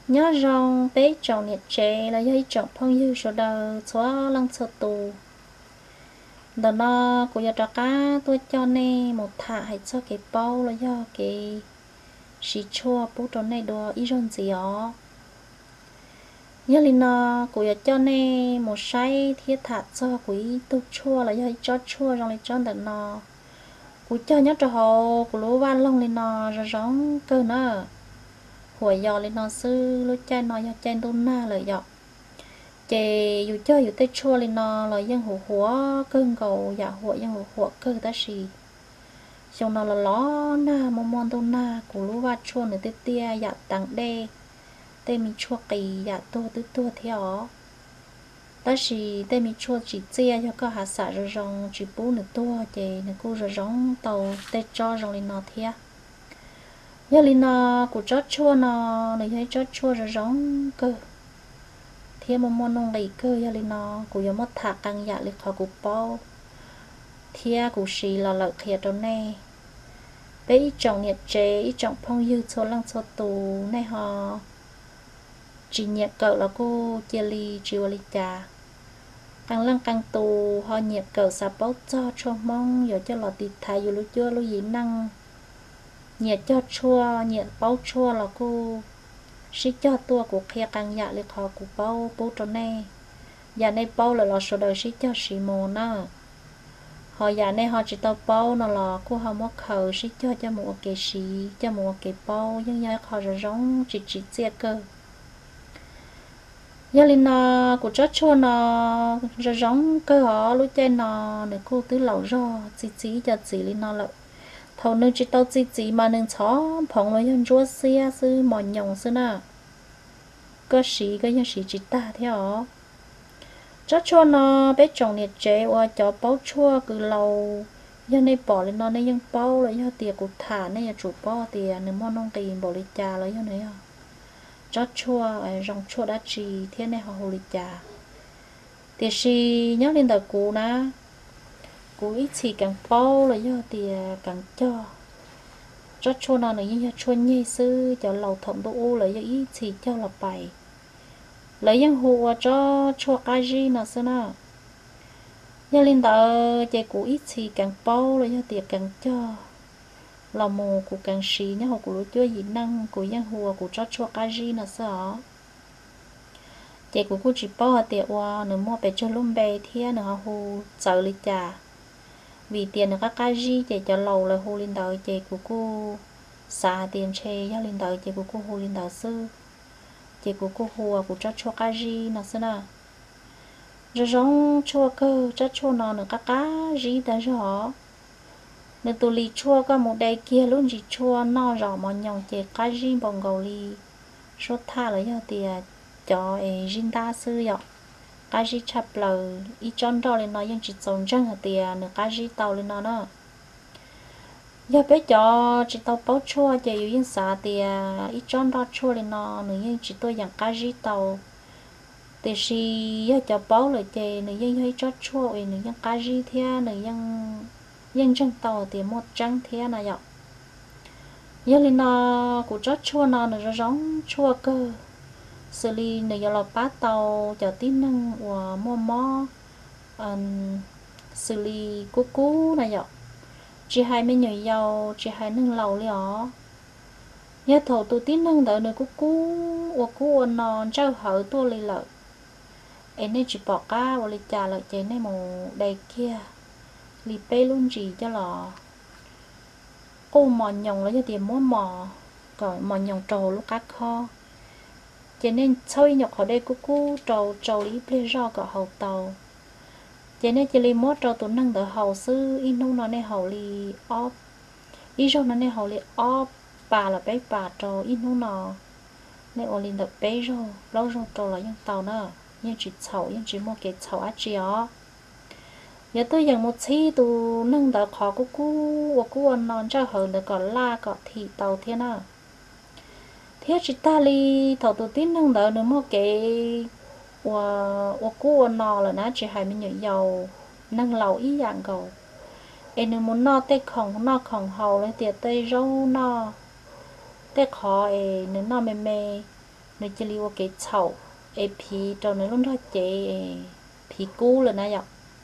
nhớ rằng bé chồng nhiệt chế là dây chồng phong dư số đầu xóa lăng số tù đó nó của giờ cá tôi cho nên một thả hay cho cái bao là do cái xí chua bố trò này đồ ý rong gì ó nhớ lên nó của giờ cho nên một say thiết thả cho quý tu chua là do cho chua trong này cho đợt nó của cho nhớ trò hồ của lúa van lông lên nó rồi giống cơ nó hồi giờ lên nó sư lúc chơi nó giờ chơi tu na lời dọ chè dù chơi dù tết chua lên nó là dân hồ húa cơn cầu dạ hội dân hồ húa cơ ta xì xong nó là ló na mong mong tu na của lúa van chua nữa tết tia dạ tặng đê tê mình chua kỳ dạ tu tu theo ta chỉ tê mình chua chỉ chia cho có hạt xả rồi rong chỉ bú nữa tua chè nữa cô rồi rong tàu tê cho rong lên nó theo giờ lên nó của chó chua nó này thấy chó chua rồi giống cơ thêm một món nông lì cơ giờ lên nó của giờ mất thạc căng dạ lịch họ của bao thia của xì là lợi thiệt đâu nè bé ít trồng nhiệt chế ít trồng phong dư số lăng số tù này họ chỉ nhiệt cỡ là cô chia ly chiều ly trà căng lăng căng tù họ nhiệt cỡ sạp bóc cho mong giờ cho lọ tịt thải dù lúc chưa lúc gì năng nhiệt cho chua nhiệt bao chua là cô xí cho tua của kia càng dạ lịch họ của bao bố tròn này dạ này bao là lò số đời xí cho xí mồ nè họ dạ này họ chỉ tao bao nó là cô họ mất khẩu xí cho một cái xí cho một cái bao nhưng nhà họ rồi giống chỉ chia cơ giờ lên nó của chó chua nó rồi giống cơ họ lúc trên nó để cô tứ lẩu rò chỉ cho chỉ lên nó lợi thầu nên chỉ tao chỉ mà nên chó phong nó dân chúa xe sư mỏ nhồng sư nè có sĩ cái dân sĩ chỉ ta theo chó chua nó bé chồng nhiệt chế và chó bao chua cứ lâu dân này bỏ lên nó nên dân bao lại do tiền của thả nên là chủ bao tiền nếu mà nông tiền bỏ lên trà lấy cho này à chó chua rong chua đã trì thế này họ hồ lên trà tiền sĩ nhớ lên đời cũ nè cú ít chỉ càng bao là do tiền càng cho chua nào như chua nhây sư cho lầu thẩm độ lấy cho ít chỉ cho là bảy lấy những hồ cho chua cái gì nào xưa nào giờ linh tờ chạy cú ít chỉ càng bao là do tiền càng cho là mồ của càng xí nhá hồ của lúa chưa gì năng của những hồ của cho chua cái gì nào xưa chạy của cô chỉ bao tiền qua nữa mua về cho lùm bè thiên nữa hồ sợ lịch trà vì tiền là các cái gì chạy cho lầu là hồ linh đợi chạy của cô xả tiền chê do linh đợi chạy của cô hồ linh đợi sư chạy của cô hồ của cho cái gì nó xưa nào rồi giống chua cơ cho nó nữa các cái gì đã rõ nên tôi li chua có một đây kia luôn gì chua no rõ mà nhong chạy cái gì bằng gầu li số tha là do tiền cho riêng ta sư vậy cái gì chập lờ ít chọn đó lên nóยังchỉ trồng răng hạt tiền nữa cái gì tàu lên nó nữa giờ bé cho chỉ tàu bao chua chỉ yêu những xả tiền ít chọn đó chua lên nó nữa nhưng chỉ tôi dạng cái gì tàu thì si giờ cho bao lại chỉ nữa nhưng hơi chót chua nữa nhưng cái gì thế nữa nhưng chân tàu thì một trăng thế này vậy giờ lên nó cũng chót chua nó nữa giống chua cơ xử lý nếu như là bắt tàu cho tin năng và mua xử lý cú này vậy chỉ hai mấy người giàu chỉ hai nâng lầu liỏ nhớ thầu tôi tin năng đỡ nữa cú và cú non trao hở tôi lấy lợi em nên chỉ bỏ cá và lấy trà lợi chế này màu đầy kia lì bê luôn gì cho là cô mò nhồng lấy cho tiền mua mò còn mò nhồng trầu lúc cá kho cho nên sau nhọc họ đây cú trầu lý ple rau cả hậu tàu cho nên chỉ lấy mót trầu tụi năng đỡ hậu sư in nông nó này hậu li óp ít rau nó này hậu li óp bà là bé bà trầu in nông nó này ở liền đỡ bé rau lâu rau trầu là những tàu nữa nhưng chỉ chậu nhưng chỉ mua cái chậu á chỉ ó giờ tôi dành một xí tụi năng đỡ khó cú non cho hơn được còn la còn thị tàu thế nào thế chỉ ta li thầu tổ tiên nâng đỡ nữa một cái và cô nọ là nó chỉ hai mươi nhựa dầu nâng lầu ý dạng cầu em muốn no tê khổng hầu lên tiệt tê râu no tê khó em nó no mê nơi chỉ liu cái chậu ê phi trâu nơi luôn đó chế phi cú là nãy giờ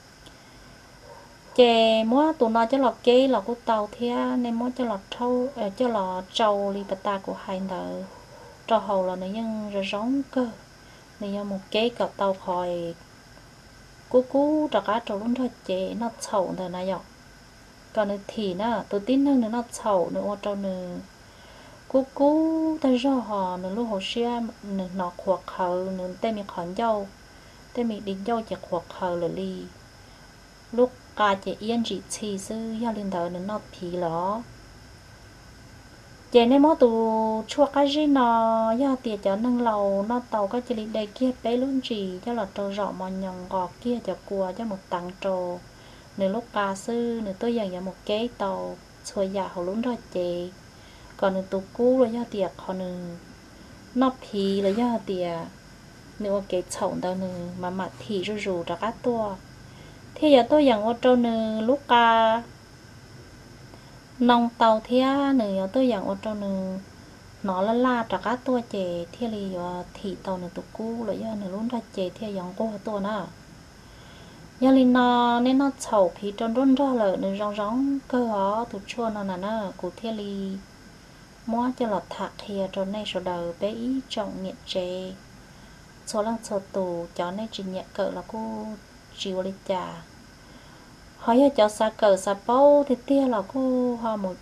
chế mua tụi nó cho lọt kê là của tàu thia nên mua cho lọt trâu cho lọt trâu li bata của hai nợ trâu hầu là nơi dân rồi giống cơ nơi dân một kê cả tàu khỏi cú cú trả cá trâu luôn đó chế nó chậu rồi nãy giờ còn nơi thì nó tôi tin hơn nữa nó chậu nữa ô trâu nữa cú cú ta do họ nữa lúc họ xe nữa nó khoác hậu nữa tên mình khẩn dâu tên mình đi dâu chỉ khoác hậu là li lúc ca chỉ yên chỉ chỉ sư gia linh đời nó phì lỏ chị nên mỗi tụ chua cái gì nó gia tiệt cho nâng lầu nó tàu cái chỉ đây kia bé luôn chỉ cho là trâu rọ mà nhồng gọt kia cho cua cho một tặng trâu nửa lúc ca sư nửa tôi dành cho một cái tàu xuôi dạ họ luôn rồi chị còn nửa tụ cũ là gia tiệt còn nửa nó phì là gia tiệt nửa cái chậu đó nửa mà mặt thì rù rù ra cá tua thế giờ tôi dặn ô trâu nửa lúc ca nông tàu thế nửa tôi dặn ô trâu nửa nó là la trả cá tua chè thế thì thị tàu nửa tụ cũ là do nửa luôn ra chè thế dặn cô tua nè giờ linh nó nên nó chậu phí tròn rôn ra lợ nửa rong rong cơ hó tụ chua nó nè nè cụ thế li mua cho lọt thạc thì tròn này số đầu bé ý trọng nghiện chè số lăng số tù cho nên chỉ nhẹ cỡ là cô chịu đi chả hỏi cho xa cờ xa bao thì tia là cô họ một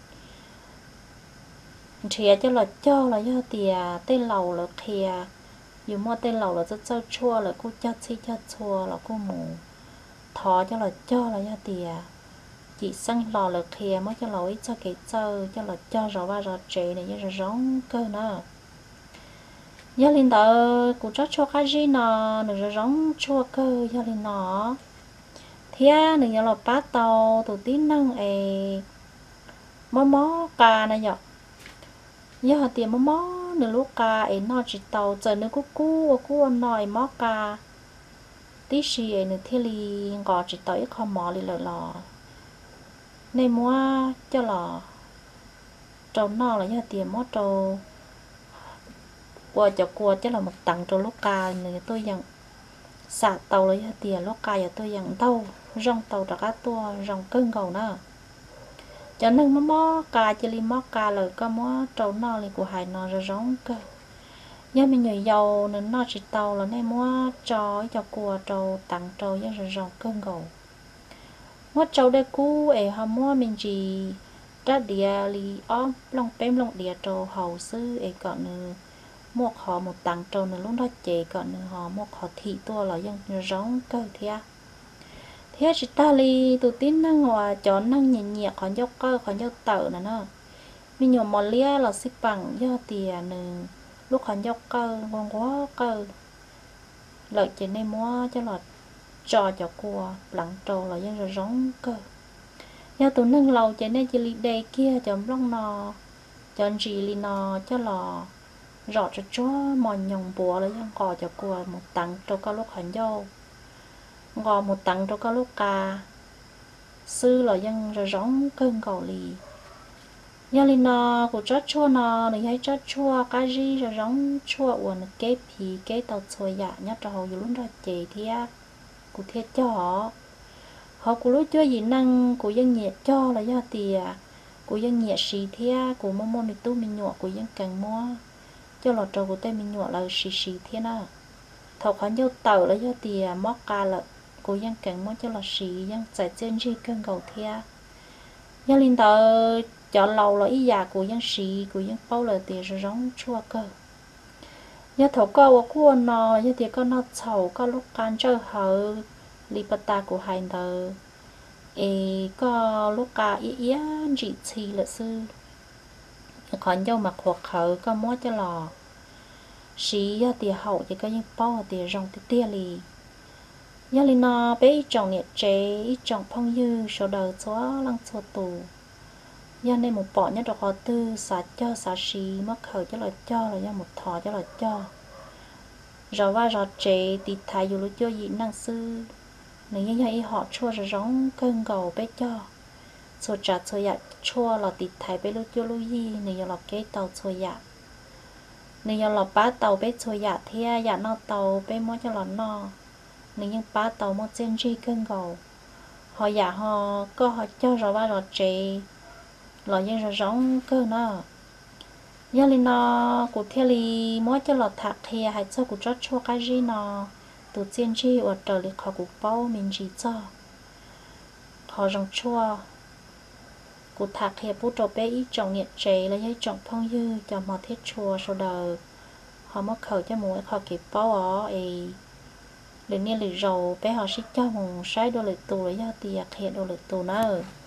chia cho là do tìa tên lầu là kia dù mua tên lầu là rất cho chua là cô cho chi cho chua là cô mù thọ cho là do tìa chỉ sang lò là kia mới cho lỗi cho cái cho là cho rồi ba rồi trẻ này cho giống cơ nữa giờ linh tờ cũng cho cái gì nó rồi giống chua cơ giờ linh nó thế nên là bắt tàu tụi tín năng ấy mó cà này nhở giờ tiền mó nửa lúc cà ấy nó chỉ tàu chờ nửa cú nói mó cà tí xì ấy nửa thế li gò chỉ tàu ít không mò li lò nên mua cho lò trâu nó là giờ tiền mó trâu qua cho là một tặng trâu lúc cà nửa tôi dặn xả tàu là giờ tiền lúc cà giờ tôi dặn tàu rong tàu trả cá tua rong cưng cầu nữa cho nên mó cà chỉ li mó cà lời có mó trâu nó li của hải nó rồi rong cơ giờ mình nhảy dầu nên nó chỉ tàu là nên mó cho cua trâu tặng trâu giờ rồi rong cưng cầu mó trâu đây cú ấy hàm mó mình chỉ ra địa li ôm long pem long địa trâu hầu sư ấy còn một họ một tặng trâu nữa lúc đó chè còn họ một họ thị tua là dân rong cơ thế chỉ ta li tụi tin năng hòa chọn năng nhẹ nhẹ còn dốc cơ còn dốc tợ nè nó mình nhiều món lia là xích bằng do tiền nè lúc còn dốc cơ ngon quá cơ lợi chỉ nên mua cho là cho cua lặng trâu là dân rồi giống cơ do tụi nâng lầu chỉ nên chỉ li đây kia chọn long nò chọn gì li nò cho lò rõ cho chó mòn nhồng bùa là dân cò cho cua một tặng trâu cao lúc hành dâu ngò một tặng trâu cao lúc cà sư là dân rồi giống cơn cầu lì giờ li nò của chó chua nò này hay chó chua cá ri rồi giống chua uốn kế phì kế tàu xuôi dạ nhá trâu dù luôn ra chè thia của thia cho họ của lúc chưa gì năng của dân nhẹ cho là do tìa của dân nhẹ xì thia của mông mình tu mình nhọ của dân càng mua cho lọt trâu của tay mình nhọ là xì thia na thầu khoản dâu tàu là do tìa móc ca là của dân càng mua cho là xì dân giải trên gì cơn cầu thia dân linh tờ chọn lầu là ý già của dân xì của dân bao là tìa rồi giống chua cơ giờ thầu câu của nó giờ tìa con nó chầu có lúc can chơi hở li bata của hai thờ có lúc cả ý chỉ chi là sư còn dâu mặc hoặc khởi có mua cho lò xí tìa hậu thì có những bao tìa rong tìa lì giờ li nó bé trồng nhiệt chế trồng phong dư số đầu xóa lăng xóa tù giờ nên một bỏ nhất được họ tư xả cho xả xí mất khởi cho là cho là do một thọ cho là cho rồi va rồi chế thì thay dù lúc cho gì năng sư nếu như vậy họ chua rồi giống cơn gầu bé cho số trả số dạ chua là tịt thái bé lúc cho lúc gì nếu như là cái tàu số dạ nên giờ lò bá tàu bé chơi giả thia giả nó tàu bé mua cho lò no nên những bá tàu mua trên chi cân gầu họ giả họ có họ cho rồi ba rồi chị lò những rồi giống cơ nó giờ lên nó cụ thể li mua cho lò thạc thì hay cho cụ cho chua cái gì nó từ trên chi ở trời li họ cụ bao mình chỉ cho họ rong chua cụ thạc thì bút đầu bé ít trồng nhiệt chế là giấy trồng phong dư cho mà thiết chua sau đời họ mất khẩu cho mỗi họ kịp bao ở ấy đến nên lì rầu bé họ xích cho một sai đô lệ tù lấy do tiệc hiện đô lệ tù nữa